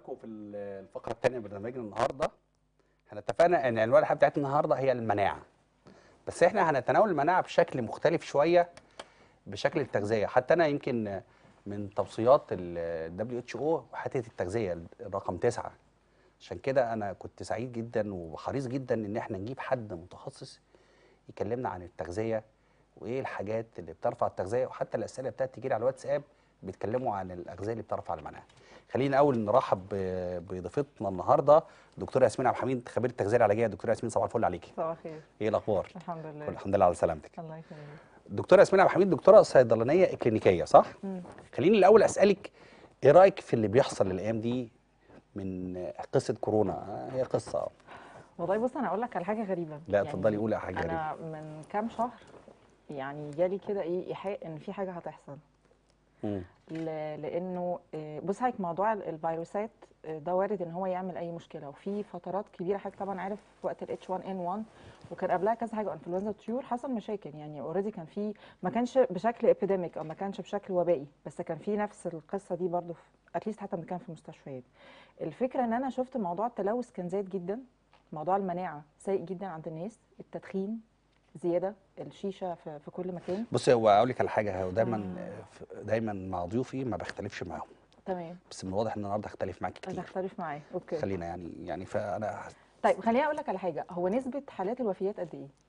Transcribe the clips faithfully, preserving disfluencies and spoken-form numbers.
بحضراتكم في الفقره الثانيه من برنامجنا النهارده. احنا اتفقنا ان عنوان الحلقه بتاعتنا النهارده هي المناعه، بس احنا هنتناول المناعه بشكل مختلف شويه، بشكل التغذيه. حتى انا يمكن من توصيات ال دبليو اتش او حته التغذيه رقم تسعة، عشان كده انا كنت سعيد جدا وحريص جدا ان احنا نجيب حد متخصص يكلمنا عن التغذيه وايه الحاجات اللي بترفع التغذيه، وحتى الاسئله اللي ابتدت تجي لي على الواتساب بيتكلموا عن الاغذيه اللي بترفع المناعه. خلينا اول نرحب بضيفتنا النهارده دكتوره ياسمين عبد الحميد، خبيره التغذيه العلاجيه. دكتوره ياسمين صباح الفل عليكي. صباح الخير. ايه الاخبار؟ الحمد لله. كل الحمد لله على سلامتك. الله يسلمك. دكتوره ياسمين عبد الحميد دكتوره صيدلانيه اكلينيكيه صح؟ مم. خليني الاول اسالك ايه رايك في اللي بيحصل الايام دي من قصه كورونا؟ هي قصه. والله بص انا اقول لك على حاجه غريبه. لا اتفضلي قولي على حاجه غريبه. انا من كام شهر يعني جالي كده ايه ايحاء ان في حاجه هتحصل. امم ل- لانه آه، بص هيك موضوع ال- الفيروسات آه، ده وارد ان هو يعمل اي مشكله، وفي فترات كبيره حضرتك طبعا عارف وقت ال إتش وان إن وان وكان قبلها كذا حاجه انفلونزا الطيور حصل مشاكل، يعني اوريدي كان في، ما كانش بشكل ابيديميك او ما كانش بشكل وبائي، بس كان في نفس القصه دي برضو اتليست حتى كان في مستشفيات. الفكره ان انا شفت موضوع التلوث كان زايد جدا، موضوع المناعه سيء جدا عند الناس، التدخين زياده، الشيشه في, في كل مكان. بصي هو اقول لك على حاجه، هو دايما دايما مع ضيوفي ما بختلفش معاهم، تمام. بس من الواضح ان النهارده هختلف معاكي انا كتير. اختلف معاه. اوكي خلينا يعني يعني فانا طيب خليني اقول لك على حاجه، هو نسبه حالات الوفيات قد ايه؟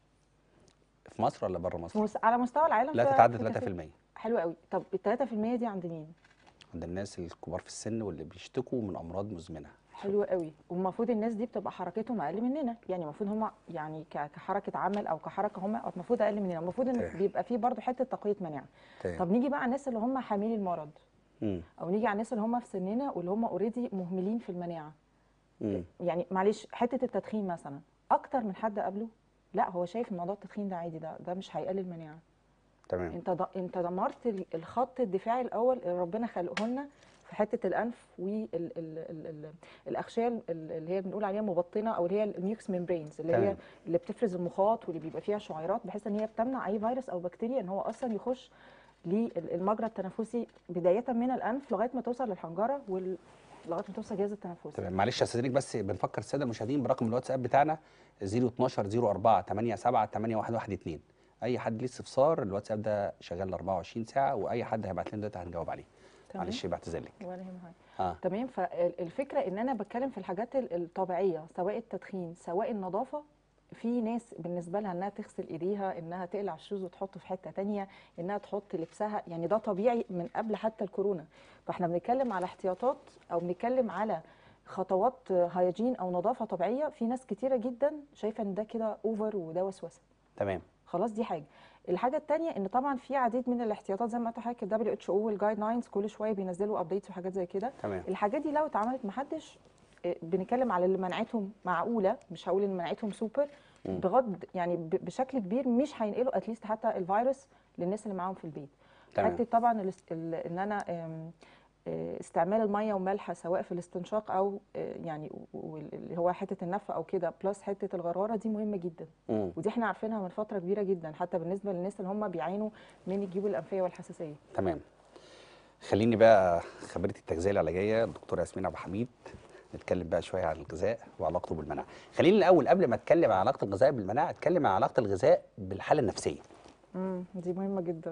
في مصر ولا بره مصر؟ مس... على مستوى العالم لا في- تتعدى في ثلاثة كثير. بالمية. حلو قوي. طب ال ثلاثة في المية دي عند مين؟ عند الناس الكبار في السن واللي بيشتكوا من امراض مزمنه. حلو قوي. والمفروض الناس دي بتبقى حركتهم اقل مننا، يعني المفروض هم يعني ك- كحركه عمل او كحركه هم المفروض اقل مننا، المفروض ان تمام. بيبقى في برضه حته تقويه مناعه. تمام. طب نيجي بقى على الناس اللي هم حاملي المرض، امم او نيجي على الناس اللي هم في سننا واللي هم اوريدي مهملين في المناعه. امم يعني معلش حته التدخين مثلا، اكتر من حد قبله لا هو شايف موضوع التدخين ده عادي، ده ده مش هيقلل المناعه. تمام. انت د... انت دمرت ال- الخط الدفاعي الاول اللي ربنا خلقه لنا في حته الانف والاغشيه اللي هي بنقول عليها مبطنه، او اللي هي الميوكس ميمبرينز اللي هي تمام. اللي بتفرز المخاط واللي بيبقى فيها شعيرات، بحيث ان هي بتمنع اي فيروس او بكتيريا ان هو اصلا يخش للمجرى التنفسي بدايه من الانف لغايه ما توصل للحنجره وال... لغايه ما توصل الجهاز التنفسي. تمام. معلش استاذنك بس بنفكر الساده المشاهدين برقم الواتساب بتاعنا صفر اتناشر صفر اربعة تمانية سبعة تمانية واحد واحد اتنين. اي حد ليه استفسار الواتساب ده شغال اربعة وعشرين ساعه، واي حد هيبعت لنا دلوقتي هنجاوب عليه. تمام. معلش بعتذر لك. ولا يهم حاجه. اه تمام. فالفكره ان انا بتكلم في الحاجات ال- الطبيعيه، سواء التدخين سواء النظافه. في ناس بالنسبه لها انها تغسل ايديها، انها تقلع الشوز وتحطه في حته تانية، انها تحط لبسها، يعني ده طبيعي من قبل حتى الكورونا. فاحنا بنتكلم على احتياطات او بنتكلم على خطوات هايجين او نظافه طبيعيه. في ناس كتيره جدا شايفه ان ده كده اوفر وده وسوسه. تمام. خلاص دي حاجه. الحاجه الثانيه ان طبعا في عديد من الاحتياطات زي ما قلت لحضرتك، الدبليو اتش او والجايد لاينز كل شويه بينزلوا ابديتس وحاجات زي كده. تمام. الحاجات دي لو اتعملت محدش آه، بنتكلم على اللي مناعتهم معقوله، مش هقول ان مناعتهم سوبر، مم. بغض يعني ب- بشكل كبير مش هينقلوا اتليست حتى الفيروس للناس اللي معاهم في البيت. تمام. حته طبعا الاس- ال- ان انا آم، آه، استعمال الميه وملح سواء في الاستنشاق او آه، يعني وال- اللي هو حته النفه او كده، بلس حته الغراره دي مهمه جدا. مم. ودي احنا عارفينها من فتره كبيره جدا، حتى بالنسبه للناس اللي هم بيعانوا من الجيوب الانفيه والحساسيه. تمام. خليني بقى خبيره التغذيه العلاجيه الدكتوره ياسمين عبد الحميد نتكلم بقى شويه عن الغذاء وعلاقته بالمناعه. خليني الاول قبل ما اتكلم عن علاقه الغذاء بالمناعه اتكلم عن علاقه الغذاء بالحاله النفسيه. امم دي مهمه جدا.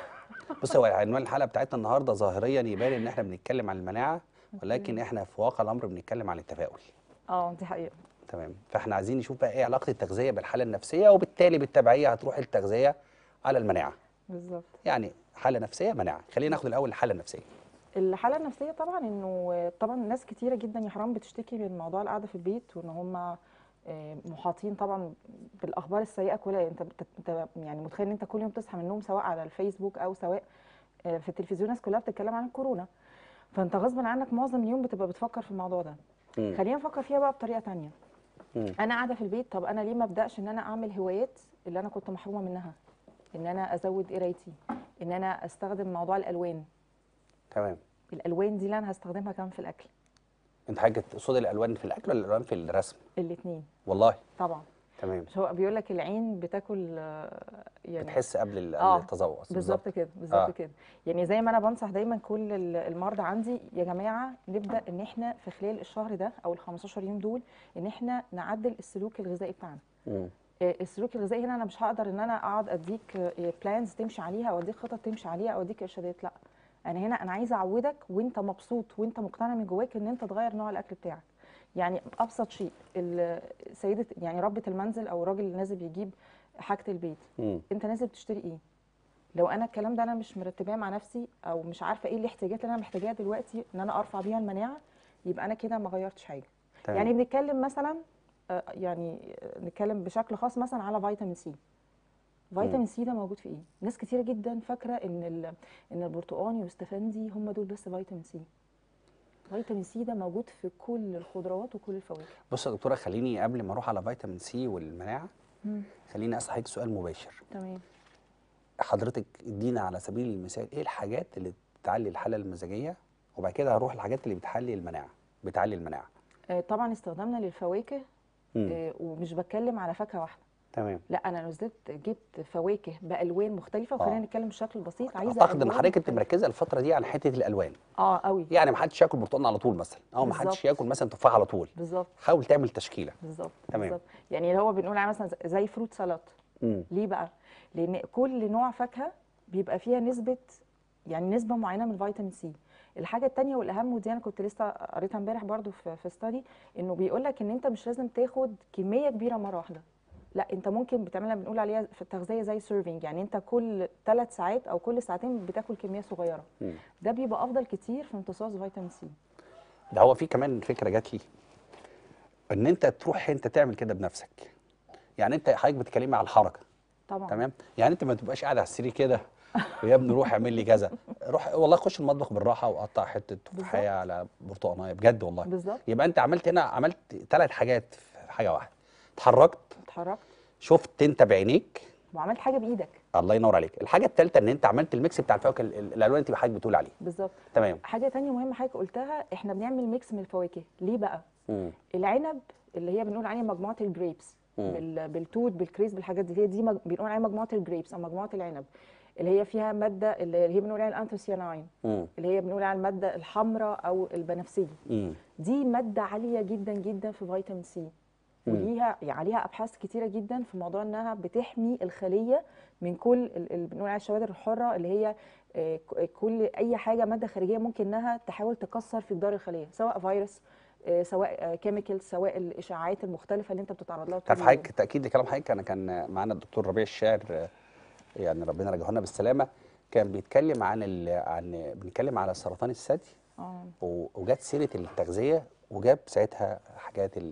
بص هو عنوان الحلقه بتاعتنا النهارده ظاهريا يبان ان احنا بنتكلم عن المناعه، ولكن احنا في واقع الامر بنتكلم عن التفاؤل. اه دي حقيقه. تمام. فاحنا عايزين نشوف بقى ايه علاقه التغذيه بالحاله النفسيه، وبالتالي بالتبعيه هتروح التغذيه على المناعه. بالظبط. يعني حاله نفسيه مناعه. خلينا ناخد الاول الحاله النفسيه. الحاله النفسيه طبعا انه طبعا ناس كتيره جدا يا حرام بتشتكي من موضوع القعده في البيت، وان هم محاطين طبعا بالاخبار السيئه كلها. انت بت- انت يعني متخيل ان انت كل يوم تصحى من النوم سواء على الفيسبوك او سواء آه، في التلفزيون الناس كلها بتتكلم عن الكورونا، فانت غصب عنك معظم اليوم بتبقى بتفكر في الموضوع ده. مم. خلينا نفكر فيها بقى بطريقه تانية. مم. انا قاعده في البيت، طب انا ليه ما ابداش ان انا اعمل هوايات اللي انا كنت محرومه منها؟ ان انا ازود قرايتي، ان انا استخدم موضوع الالوان. تمام. الالوان دي اللي انا هستخدمها كمان في الاكل. انت حاجه تقصد الالوان في الاكل ولا الالوان في الرسم؟ الاثنين والله. طبعا. تمام. مش هو بيقول لك العين بتاكل آه، يعني بتحس قبل ال- اه التذوق بالظبط كده، بالظبط اه كده. يعني زي ما انا بنصح دايما كل ال- المرضى عندي، يا جماعه نبدا ان احنا في خلال الشهر ده او ال خمستاشر يوم دول ان احنا نعدل السلوك الغذائي بتاعنا. مم. آه، السلوك الغذائي هنا انا مش هقدر ان انا اقعد اديك بلانز تمشي عليها او اديك خطط تمشي عليها او اديك ارشادات، لا. انا هنا انا عايزه اعودك وانت مبسوط وانت مقتنع من جواك ان انت تغير نوع الاكل بتاعك. يعني ابسط شيء، ال- سيده يعني ربة المنزل او الراجل اللي نازل بيجيب حاجه البيت، مم. انت نازل بتشتري ايه؟ لو انا الكلام ده انا مش مرتباه مع نفسي او مش عارفه ايه الاحتياجات اللي انا محتاجاها دلوقتي ان انا ارفع بيها المناعه، يبقى انا كده ما غيرتش حاجه. تمام. يعني بنتكلم مثلا آه، يعني آه، نتكلم بشكل خاص مثلا على فيتامين سي. مم. فيتامين سي ده موجود في ايه؟ ناس كتيره جدا فاكره ان ال- ان البرتقاني والاستفندي هم دول بس فيتامين سي. فيتامين سي ده موجود في كل الخضروات وكل الفواكه. بص يا دكتوره، خليني قبل ما اروح على فيتامين سي والمناعه، مم. خليني اسال حضرتك سؤال مباشر. تمام. حضرتك ادينا على سبيل المثال ايه الحاجات اللي بتعلي الحاله المزاجيه، وبعد كده هروح الحاجات اللي بتحلي المناعه بتعلي المناعه. آه، طبعا استخدامنا للفواكه، امم آه، ومش بتكلم على فاكهه واحده، تمام. لا انا نزلت جبت فواكه بالوان مختلفه، وخلينا اه نتكلم بشكل بسيط، عايزه اعتقد ان الوان حضرتك انت مختلفه. مركزه الفتره دي على حته الالوان. اه قوي. يعني ما حدش ياكل برتقال على طول مثلا، او ما حدش بالظبط، ياكل مثلا تفاح على طول. بالظبط، حاول تعمل تشكيله. بالظبط، تمام. بالظبط. يعني اللي هو بنقول عليه مثلا زي فروت سلطه. امم ليه بقى؟ لان كل نوع فاكهه بيبقى فيها نسبه، يعني نسبه معينه من فيتامين سي. الحاجه التانية والاهم، ودي انا كنت لسه قريتها امبارح برضو في في ستادي، انه بيقول لك ان انت مش لازم تاخد كميه كبيره مره واحده. لا، انت ممكن بتعملها، بنقول عليها في التغذيه زي سيرفينج، يعني انت كل ثلاث ساعات او كل ساعتين بتاكل كميه صغيره. امم ده بيبقى افضل كتير في امتصاص فيتامين سي. ده هو في كمان فكره جات لي، ان انت تروح انت تعمل كده بنفسك. يعني انت حضرتك بتتكلمي على الحركه. طبعا. تمام. يعني انت ما تبقاش قاعد على السرير كده ويا ابني روح اعمل لي كذا، روح والله خش المطبخ بالراحه وقطع حته تفاحيه بالظبط، على برتقانيه بجد والله. بالظبط. يبقى انت عملت هنا، عملت ثلاث حاجات في حاجه واحده. اتحركت، اتحركت شفت انت بعينيك. وعملت حاجه بايدك. الله ينور عليك. الحاجه الثالثه ان انت عملت الميكس بتاع الفواكه ال- ال- الالوان اللي انت حضرتك بتقول عليه. بالظبط. تمام. حاجه تانية مهمه حضرتك قلتها، احنا بنعمل ميكس من الفواكه. ليه بقى؟ امم العنب اللي هي بنقول عليها مجموعه الجريبس، امم بال... بالتوت بالكريز بالحاجات دي، هي دي مج... بنقول عليها مجموعه الجريبس او مجموعه العنب، اللي هي فيها ماده اللي هي بنقول عليها الانثوسيانين، امم اللي هي بنقول عليها الماده الحمراء او البنفسجي. امم دي ماده عاليه جدا جدا في فيتامين سي، امم وليها يعني عليها ابحاث كتيره جدا في موضوع انها بتحمي الخليه من كل ال- اللي بنقول عليها الشوادر الحره، اللي هي آه، ك- كل اي حاجه ماده خارجيه ممكن انها تحاول تكسر في جدار الخليه، سواء فيروس، آه، سواء كيميكال، سواء الاشعاعات المختلفه اللي انت بتتعرض لها طول تعرف اليوم. حضرتك تاكيد لكلام حضرتك، انا كان معانا الدكتور ربيع الشاعر، آه، يعني ربنا رجعه لنا بالسلامه، كان بيتكلم عن ال... عن بنتكلم على سرطان الثدي، اه و- وجت سيره التغذيه، وجاب ساعتها حاجات ال...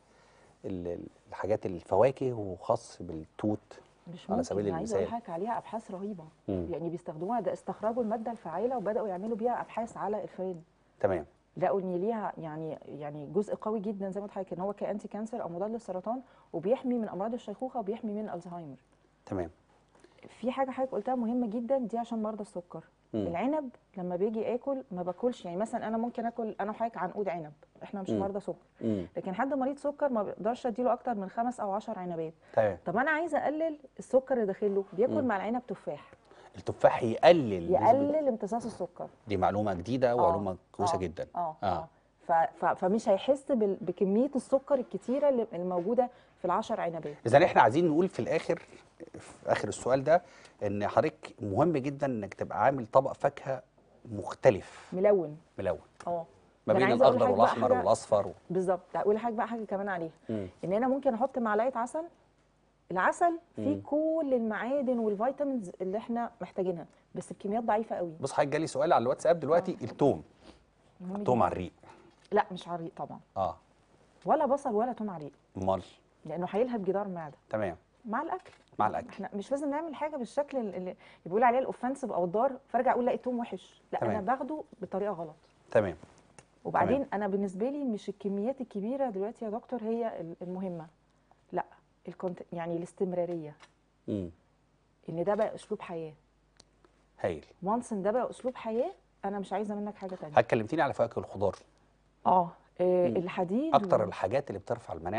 ال... الحاجات الفواكه وخاص بالتوت مش على ممكن، سبيل انا عايزه اقول المثال. لحضرتك عليها ابحاث رهيبه. مم. يعني بيستخدموها، ده استخرجوا الماده الفعاله وبداوا يعملوا بيها ابحاث على الفئران. تمام. لقوا ان ليها يعني يعني جزء قوي جدا زي ما قلت لحضرتك ان هو كانتي كانسر او مضاد للسرطان، وبيحمي من امراض الشيخوخه وبيحمي من الزهايمر. تمام. في حاجه حضرتك قلتها مهمه جدا دي عشان مرضى السكر. مم. العنب لما باجي اكل ما باكلش، يعني مثلا انا ممكن اكل انا وحضرتك عنقود عنب، احنا مش مم. مرضى سكر، مم. لكن حد مريض سكر ما بقدرش اديله اكتر من خمس او عشر عنبات. تمام. طب انا عايزه اقلل السكر اللي داخله، بياكل مم. مع العنب تفاح، التفاح يقلل نسبه. يقلل امتصاص السكر. دي معلومه جديده اه ومعلومه كويسه اه جدا. اه اه اه ف- ف- فمش هيحس بال- بكميه السكر الكتيره اللي الموجوده في العشر عنبات. اذا احنا عايزين نقول في الاخر، في اخر السؤال ده، ان حضرتك مهم جدا انك تبقى عامل طبق فاكهه مختلف ملون. ملون، اه ما ده انا بين عايزه اقول الاخضر لحضرتك بقى والاحمر حاجه. والاصفر. بالظبط، اقول لحضرتك بقى حاجه كمان عليها، مم. ان انا ممكن احط معلقه عسل. العسل فيه مم. كل المعادن والفيتامينز اللي احنا محتاجينها، بس بكميات ضعيفه قوي. بص حضرتك جالي سؤال على الواتساب دلوقتي، اه التوم، مهم توم على جدا. الريق. لا مش عريق طبعا، اه ولا بصل ولا توم عريق، امال. لانه هيلهب جدار المعده تمام. مع الاكل. مع الاكل. احنا مش لازم نعمل حاجه بالشكل اللي اللي بيقول عليه الاوفنسيف او الضار، فارجع اقول لا التوم وحش، لا تمام. انا باخده بطريقه غلط. تمام. وبعدين تمام. انا بالنسبه لي مش الكميات الكبيره دلوقتي يا دكتور هي ال- المهمه، لا، الكونت يعني الاستمراريه، امم ان ده بقى اسلوب حياه. هايل. وانس ان ده بقى اسلوب حياه، انا مش عايزه منك حاجه تانية. حضرتك كلمتيني على فواكه الخضار. اه آه، مم. الحديد اكتر و... الحاجات اللي بترفع المناعه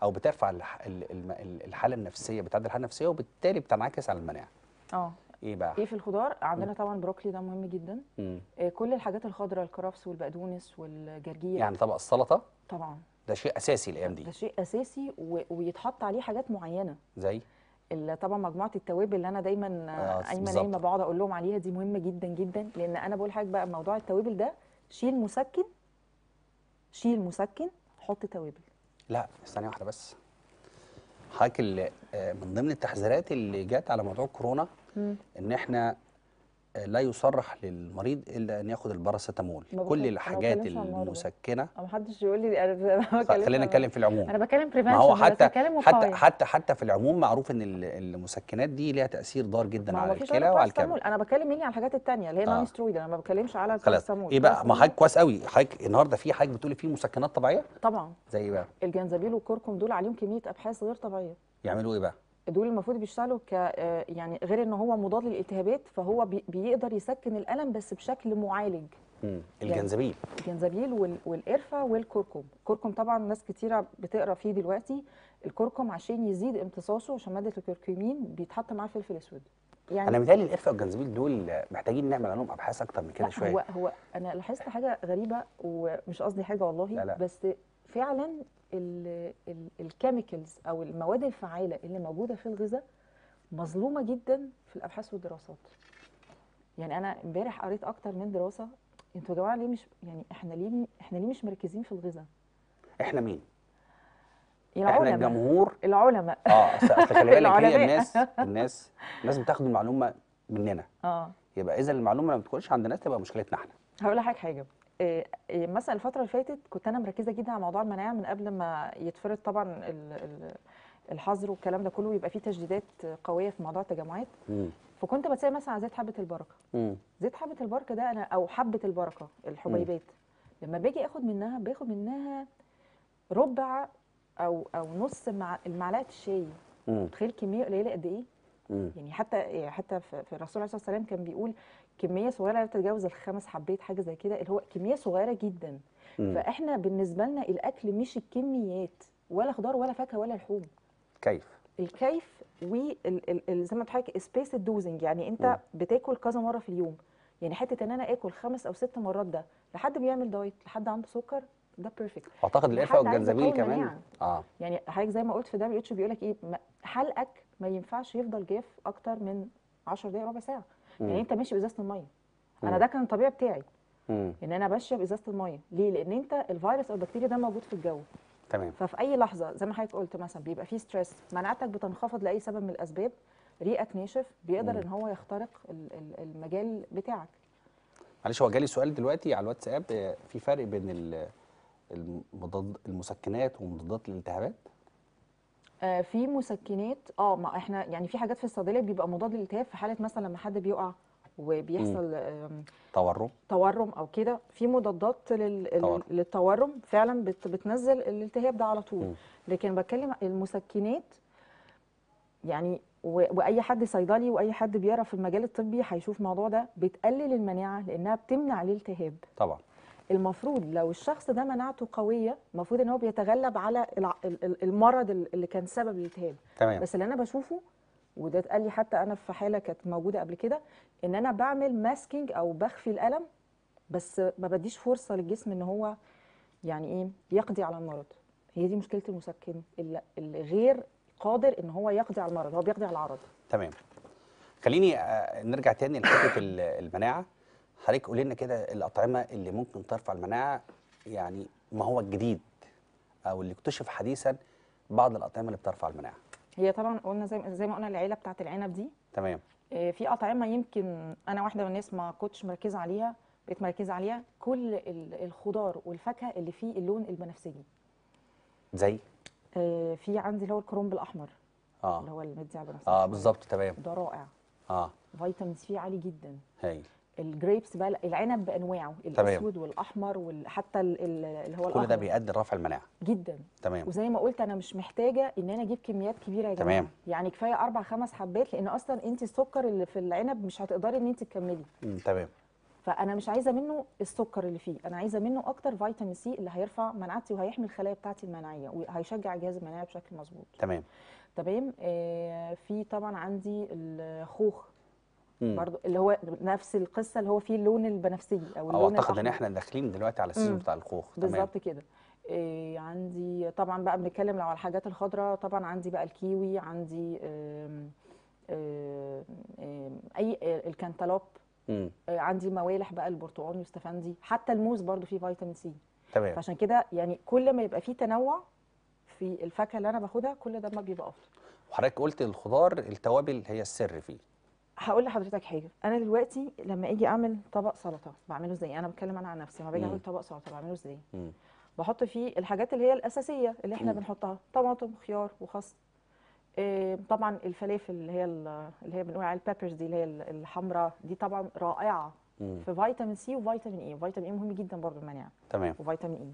او بترفع الح- ال- الم- ال- الحاله النفسيه، بتعدل الحاله النفسيه وبالتالي بتنعكس على المناعه. اه ايه بقى؟ ايه في الخضار عندنا طبعا بروكلي، ده مهم جدا. مم. آه، كل الحاجات الخضراء، الكرفس والبقدونس والجرجير. يعني طبق السلطه طبعا ده شيء اساسي الايام دي. ده شيء اساسي و... ويتحط عليه حاجات معينه. زي ال- طبعا مجموعه التوابل اللي انا دايما آه، آه، قايمه بالظبط. نايمه بقعد اقول لهم عليها، دي مهمه جدا جدا. لان انا بقول حاجه بقى، موضوع التوابل ده، شيل مسكن، شيل مسكن، حط توابل. لا ثانيه واحده بس. حضرتك اللي- آه، من ضمن التحذيرات اللي جت على موضوع كورونا مم. ان احنا آه، لا يصرح للمريض الا ان ياخد الباراسيتامول. ما كل بتكلم- أنا ما الحاجات بتكلمش عن المرضى. المسكنه. ما حدش يقول لي انا ما بتكلمش خلينا عن- نتكلم في العموم. انا بتكلم ما بريفنشن، هو بس حتى بتكلم حتى وقايه. حتى حتى في العموم معروف ان ال- المسكنات دي ليها تاثير ضار جدا ما هو على مفيش الكلى غير وعلى الكبد. الباراسيتامول، انا بتكلم مين على الحاجات التانية اللي هي آه. نون سترويد، انا ما بتكلمش على خلاص. الباراسيتامول. ايه بقى؟ ما الباراسيتامول حضرتك كويس قوي. حضرتك النهارده في حاجه بتقولي فيه مسكنات طبيعيه طبعا. زي ايه بقى؟ الجنزبيل والكركم دول عليهم كميه ابحاث غير طبيعيه. يعملوا ايه بقى؟ دول المفروض بيشتغلوا ك آه، يعني غير ان هو مضاد للالتهابات، فهو بي... بيقدر يسكن الالم بس بشكل معالج. مم. الجنزبيل. الجنزبيل وال... والقرفه والكركم. الكركم طبعا ناس كتيره بتقرا فيه دلوقتي. الكركم عشان يزيد امتصاصه، عشان ماده الكركمين بيتحط معاه فلفل اسود. يعني انا متهيألي القرفه والجنزبيل دول محتاجين نعمل عليهم ابحاث اكتر من كده لا، شويه. هو هو انا لاحظت حاجه غريبه ومش قصدي حاجه والله. لا لا. بس فعلا الكيميكالز او المواد الفعاله اللي موجوده في الغذاء مظلومه جدا في الابحاث والدراسات. يعني انا امبارح قريت اكتر من دراسه. انتوا يا جماعه ليه مش يعني احنا ليه احنا ليه مش مركزين في الغذاء؟ احنا مين؟ احنا العلماء. الجمهور. العلماء اه اصل أصل خلي بالك، هي العلماء. الناس الناس الناس بتاخد المعلومه مننا. اه يبقى اذا المعلومه لما بتدخلش عند الناس تبقى مشكلتنا احنا. هقول لحضرتك حاجه. إيه إيه مثلا الفتره اللي فاتت كنت انا مركزه جدا على موضوع المناعه من قبل ما يتفرض طبعا ال- ال- الحظر والكلام ده كله، ويبقى فيه تشديدات قويه في موضوع التجمعات. مم. فكنت بتسال مثلا على زيت حبه البركه. مم. زيت حبه البركه ده انا، او حبه البركه الحبيبات، لما باجي اخد منها باخد منها ربع او او نص مع المعلقه الشاي. مم. تخيل كميه قليله قد ايه؟ مم. يعني حتى حتى في في الرسول عليه الصلاه والسلام كان بيقول كميه صغيره لا تتجاوز الخمس حبات، حاجه زي كده، اللي هو كميه صغيره جدا. مم. فاحنا بالنسبه لنا الاكل مش الكميات، ولا خضار ولا فاكهه ولا لحوم. كيف؟ الكيف وال زي ما حضرتك سبيس الدوزنج، يعني انت مم. بتاكل كذا مره في اليوم. يعني حته ان انا اكل خمس او ست مرات، ده لحد بيعمل دايت، لحد عنده سكر، ده بيرفكت. اعتقد القرفه لحد عايز والجنزبيل يقوي كمان. مناعة. اه يعني حضرتك زي ما قلت في دبليو اتش بيقول لك ايه، ما- حلقك ما ينفعش يفضل جاف اكتر من عشر دقائق ربع ساعه. مم. يعني انت ماشي بازازه الميه. انا مم. ده كان الطبيعي بتاعي، مم. ان انا بشرب ازازه الميه. ليه؟ لان انت الفيروس او البكتيريا ده موجود في الجو. تمام. ففي اي لحظه زي ما حضرتك قلت مثلا بيبقى فيه ستريس، مناعتك بتنخفض لاي سبب من الاسباب، ريقك ناشف، بيقدر مم. ان هو يخترق ال- ال- المجال بتاعك. معلش، هو جالي سؤال دلوقتي على الواتساب، آه، في فرق بين ال- المضاد المسكنات ومضادات الالتهابات؟ آه في مسكنات، اه ما احنا يعني في حاجات في الصيدليه بيبقى مضاد للالتهاب في حاله مثلا لما حد بيقع وبيحصل آم، تورم. تورم او كده، في مضادات لل... تورم. للتورم فعلا بت... بتنزل الالتهاب ده على طول. مم. لكن بتكلم المسكنات يعني و... واي حد صيدلي واي حد بيقرا في المجال الطبي هيشوف الموضوع ده، بتقلل المناعه لانها بتمنع الالتهاب. طبعا. المفروض لو الشخص ده مناعته قويه، المفروض ان هو بيتغلب على الع- ال- ال- المرض اللي كان سبب الالتهاب. تمام. بس اللي انا بشوفه، وده اتقال لي حتى انا في حاله كانت موجوده قبل كده، ان انا بعمل ماسكينج او بخفي الالم، بس ما بديش فرصه للجسم ان هو يعني ايه يقضي على المرض. هي دي مشكله المسكن، اللي اللي غير قادر ان هو يقضي على المرض، هو بيقضي على العرض. تمام. خليني آه، نرجع تاني لحته ال- المناعه. حضرتك قولي لنا كده الاطعمه اللي ممكن ترفع المناعه، يعني ما هو الجديد او اللي اكتشف حديثا بعض الاطعمه اللي بترفع المناعه. هي طبعا قلنا زي زي ما قلنا العيله بتاعت العنب دي. تمام. آه، في اطعمه يمكن انا واحده من الناس ما كنتش مركزه عليها، بقيت مركزه عليها. كل ال- الخضار والفاكهه اللي فيه اللون البنفسجي. زي آه، في عندي اللي هو الكرنب الاحمر، اه اللي هو المدي على البنفسجي. اه بالظبط. تمام. ده رائع، اه فيتامينز فيه عالي جدا. هاي. الجريبس بقى، العنب بانواعه، تمام. الاسود والاحمر وحتى اللي هو كل الاخضر ده بيؤدي لرفع المناعه. جدا. تمام. وزي ما قلت انا مش محتاجه ان انا اجيب كميات كبيره يا جماعه. تمام. يعني كفايه اربع خمس حبات، لان اصلا انت السكر اللي في العنب مش هتقدري ان انت تكملي. مم، تمام. فانا مش عايزه منه السكر اللي فيه، انا عايزه منه اكتر فيتامين سي اللي هيرفع مناعتي وهيحمي الخلايا بتاعتي المناعيه وهيشجع الجهاز المناعي بشكل مظبوط. تمام. تمام. آه في طبعا عندي الخوخ مم. برضو اللي هو نفس القصه، اللي هو فيه اللون البنفسجي او او اللون اعتقد ان الاحمر. احنا داخلين دلوقتي على السيزون امم بتاع الخوخ. تمام. بالظبط كده. إيه عندي طبعا بقى بنتكلم لو على الحاجات الخضراء، طبعا عندي بقى الكيوي، عندي آم، آم، آم، اي آه، الكنتالوب. امم آه، عندي موالح بقى، البرتقال واستفندي، حتى الموز برضو فيه فيتامين سي. تمام. فعشان كده يعني كل ما يبقى فيه تنوع في الفاكهه اللي انا باخدها كل ده ما بيبقى افضل. وحضرتك قلت الخضار التوابل هي السر فيه. هقول لحضرتك حاجه، انا دلوقتي لما اجي اعمل طبق سلطه بعمله ازاي؟ انا بتكلم انا عن نفسي، لما باجي امم اعمل طبق سلطه بعمله ازاي؟ امم بحط فيه الحاجات اللي هي الاساسيه اللي احنا امم بنحطها، طماطم، خيار، وخس. إيه طبعا الفلافل اللي هي ال- اللي هي بنقول عليها البيبرز دي، اللي هي ال- الحمراء دي، طبعا رائعه امم في فيتامين سي وفيتامين اي. فيتامين اي مهم جدا برضه المناعه، تمام. وفيتامين اي.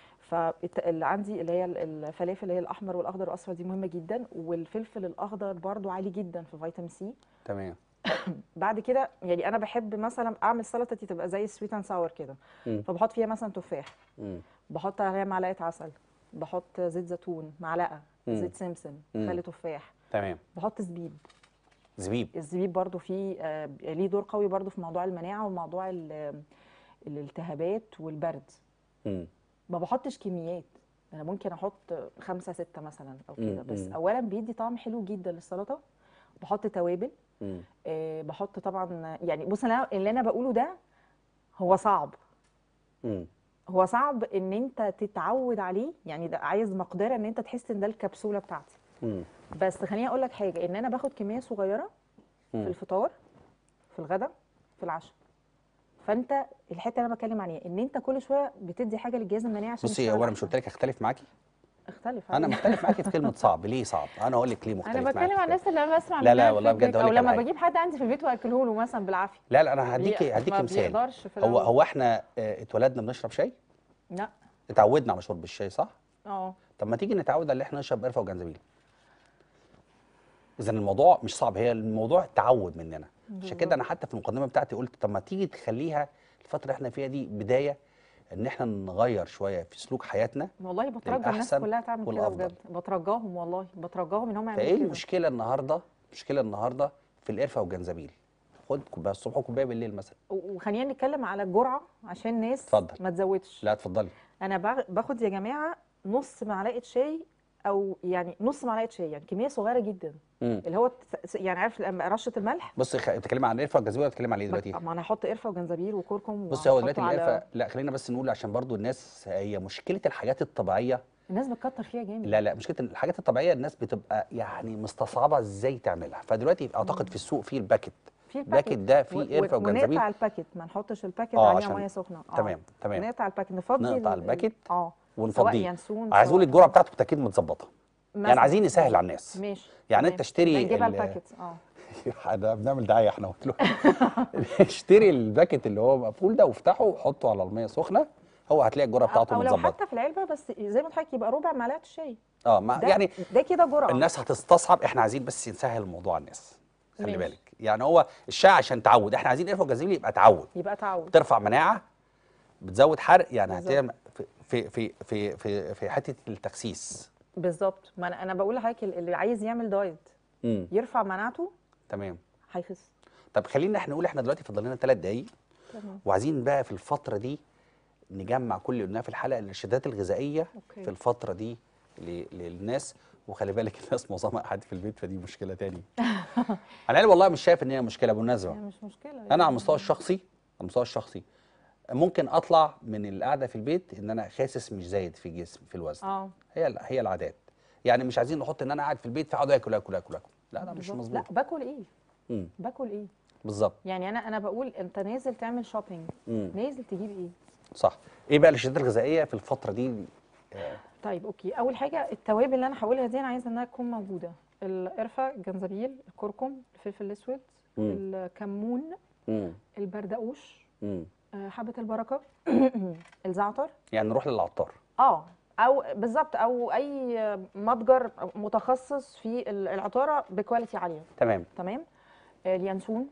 فاللي عندي اللي هي ال- الفلافل اللي هي الاحمر والاخضر والاصفر دي مهمه جدا، والفلفل الاخضر برضه عالي جدا في فيتامين سي. تمام. بعد كده يعني انا بحب مثلا اعمل سلطه دي تبقى زي السويت اند ساور كده، امم فبحط فيها مثلا تفاح، امم بحط عليها معلقه عسل، بحط زيت زيتون معلقه، امم زيت سمسم، امم خل تفاح، تمام. بحط زبيب. زبيب. الزبيب برضو فيه آه، ليه دور قوي برضو في موضوع المناعه وموضوع ال- الالتهابات والبرد. امم ما بحطش كميات، انا ممكن احط خمسة ستة مثلا او كده، بس امم اولا بيدي طعم حلو جدا للسلطه. بحط توابل. امم آه، بحط طبعا يعني بص، انا اللي انا بقوله ده هو صعب، امم هو صعب ان انت تتعود عليه، يعني ده عايز مقدره ان انت تحس ان ده الكبسوله بتاعتي. امم بس خليني اقول لك حاجه، ان انا باخد كميه صغيره في امم الفطار، في الغداء، في العشاء. فانت الحته اللي انا بتكلم عليها ان انت كل شويه بتدي حاجه للجهاز المناعي عشان بصي، هو يشتغل انا مش احسن. قلت لك اختلف معاكي؟ اختلف انا عادي. مختلف معاكي في كلمه صعب. ليه صعب؟ انا هقول لك ليه انا مختلف معاكي بتكلم في عن كلمة. الناس اللي انا بسمع لا لا منها والله بجد الفيدباك، هقول او لك على لما حاجه. بجيب حد عندي في البيت واكله له مثلا بالعافيه. لا لا انا بي... هديكي ما هديكي مثال. بيقدرش في هو الاول. هو احنا اه، اتولدنا بنشرب شاي؟ لا. اتعودنا على شرب الشاي صح؟ اه طب ما تيجي نتعود على ان احنا نشرب قرفه وجنزبيل. اذا الموضوع مش صعب، هي الموضوع تعود مننا. عشان كده بالظبط. انا حتى في المقدمه بتاعتي قلت طب ما تيجي تخليها الفتره اللي احنا فيها دي بدايه ان احنا نغير شويه في سلوك حياتنا والله بترجى الناس للاحسن كلها تعمل كده والافضل. بجد، بترجاهم والله، بترجاهم ان هم يعملوا فايه كده. المشكله النهارده؟ المشكله النهارده في القرفه والجنزبيل. خد كوبايه الصبح وكوبايه بالليل مثلا. و- وخلينا نتكلم على الجرعه عشان الناس اتفضل. ما تزودش. لا اتفضلي. انا باخ- باخد يا جماعه نص معلقه شاي، او يعني نص معلقه شاي، يعني كميه صغيره جدا، امم اللي هو تس- يعني عارف لما رشه الملح. بصي خ... بتتكلمي عن القرفه والجنزبيل ولا بتتكلمي عن ايه دلوقتي؟ بك- ما انا هحط قرفه وجنزبيل وكركم بصي هو وهحطه دلوقتي القرفه، على. لا خلينا بس نقول عشان برضو الناس، هي مشكله الحاجات الطبيعيه. الناس بتكتر فيها جامد. لا لا مشكله الحاجات الطبيعيه الناس بتبقى يعني مستصعبه ازاي تعملها. فدلوقتي اعتقد في مم. السوق في الباكت. في الباكت الباكت. ده و- فيه و- قرفه وجنزبيل. ونقطع الباكت، ما نحطش الباكت اه عليها عشان ميه سخنه. اه تمام تمام. نقطع الباكت، نفضي نقطع ال... ال... الباكت اه سواء ونفضيه. ينسون عايز اقول سواء الجرعه ايه. بتاعته بالتاكيد متظبطه. يعني مثلا عايزين نسهل ماشي. على الناس. ماشي يعني تمام، انت يبقى اشتري نجيبها ال... الباكت. اه ده بنعمل دعايه احنا قلت له اشتري الباكت اللي هو مقفول ده وافتحه وحطه على الميه سخنه، هو هتلاقي الجرعه او بتاعته أو لو متظبطه. حتى في العلبه، بس زي ما قلت لك يبقى ربع معلقه الشاي. اه ما ده يعني ده كده جرعه. الناس هتستصعب، احنا عايزين بس نسهل الموضوع على الناس. خلي ماشي. بالك يعني هو الشاي عشان تعود، احنا عايزين قرفه وجنزبيل يبقى تعود. يبقى تعود. بترفع مناعه، بتزود حرق، يعني بالظبط. هتعمل في في في في في, في حته التخسيس. بالظبط، ما انا انا بقول لحضرتك اللي عايز يعمل دايت امم يرفع مناعته تمام. هيخس. طب خلينا احنا نقول احنا دلوقتي فاضل لنا ثلاث دقايق، تمام. وعايزين بقى في الفتره دي نجمع كل اللي قلناه في الحلقه، الارشادات الغذائيه اوكي. في الفتره دي ل- للناس. وخلي بالك الناس معظمها قاعد في البيت، فدي مشكله تاني. انا والله مش شايف ان هي مشكله بالمناسبه. هي مش مشكله انا يعني. على المستوى الشخصي، على المستوى الشخصي ممكن اطلع من القعده في البيت ان انا خاسس مش زايد في الجسم في الوزن. اه هي ال- هي العادات. يعني مش عايزين نحط ان انا قاعد في البيت فاقعد اكل اكل اكل اكل. لا لا مش بالظبط. لا مظبوط. باكل ايه؟ امم باكل ايه؟ بالظبط. يعني انا انا بقول انت نازل تعمل شوبينج، امم نازل تجيب ايه؟ صح. ايه بقى الارشادات الغذائيه في الفتره دي؟ آه، طيب اوكي، اول حاجه التوابل اللي انا هقولها دي انا عايزه انها تكون موجوده: القرفه، الجنزبيل، الكركم، الفلفل الاسود، مم. الكمون، امم البردقوش، امم آه، حبه البركه، الزعتر. يعني نروح للعطار. اه او بالظبط، او اي متجر متخصص في العطاره بكواليتي عاليه. تمام. تمام. آه، اليانسون،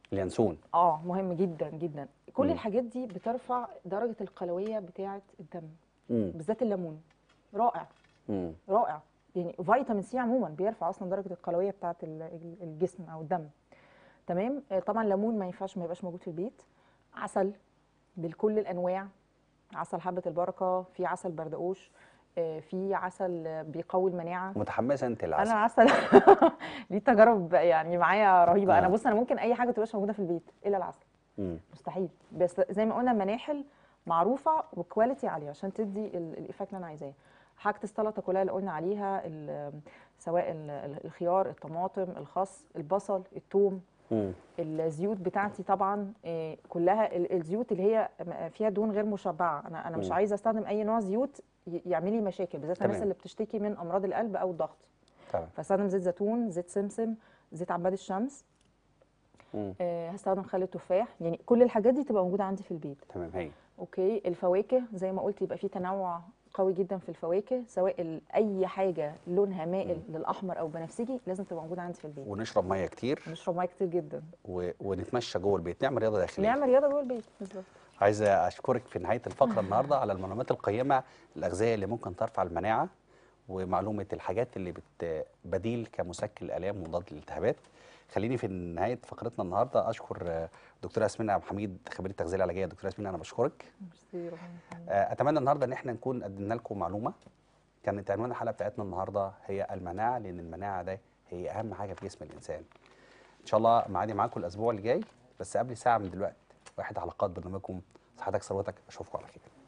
اليانسون. اه مهم جدا جدا. كل مم. الحاجات دي بترفع درجه القلويه بتاعه الدم، مم. بالذات الليمون. رائع مم. رائع. يعني فيتامين سي عموما بيرفع اصلا درجه القلويه بتاعه ال- ال- الجسم او الدم. تمام. آه، طبعا ليمون ما ينفعش ما يبقاش موجود في البيت. عسل بكل الانواع، عسل حبه البركه، في عسل بردقوش، آه، في عسل آه، بيقوي المناعه. متحمسه انت انا للعسل. عسل ليه تجارب يعني معايا رهيبه. انا اه. بص، انا ممكن اي حاجه تبقاش موجوده في البيت الا العسل، مم. مستحيل. بس زي ما قلنا مناحل معروفه وكواليتي عاليه عشان تدي ال- الايفكت اللي انا عايزاه. حاجه السلطه كلها اللي قلنا عليها، ال- سواء ال- ال- الخيار، الطماطم، الخس، البصل، الثوم. مم. الزيوت بتاعتي طبعا آه، كلها ال- الزيوت اللي هي م- فيها دهون غير مشبعه. انا انا مش مم. عايزه استخدم اي نوع زيوت ي- يعمل لي مشاكل، بالذات الناس تمام. اللي بتشتكي من امراض القلب او الضغط. تمام. فاستخدم زيت زيتون، زيت سمسم، زيت عباد الشمس. مم. آه، هستخدم خل التفاح. يعني كل الحاجات دي تبقى موجوده عندي في البيت. تمام. هي اوكي. الفواكه زي ما قلت يبقى في تنوع قوي جدا في الفواكه، سواء ال- اي حاجه لونها مائل للاحمر او بنفسجي لازم تبقى موجوده عندي في البيت. ونشرب ميه كتير ونشرب ميه كتير جدا. و... ونتمشى جوه البيت، نعمل رياضه داخليه. نعمل رياضه جوه البيت بالظبط. عايز اشكرك في نهايه الفقره النهارده على المعلومات القيمه، الاغذيه اللي ممكن ترفع المناعه، ومعلومه الحاجات اللي بت... بديل كمسكن الالام ومضاد للالتهابات. خليني في نهايه فقرتنا النهارده اشكر آه، دكتوره ياسمين عبد الحميد، خبيره التغذيه العلاجيه. دكتوره ياسمين انا بشكرك. ميرسي، ربنا يخليك. آه، اتمنى النهارده ان احنا نكون قدمنا لكم معلومه. كانت عنوان الحلقه بتاعتنا النهارده هي المناعه، لان المناعه ده هي اهم حاجه في جسم الانسان. ان شاء الله معادي معاكم الاسبوع اللي جاي، بس قبل ساعه من دلوقتي واحد حلقات برنامجكم صحتك ثروتك. اشوفكم على خير.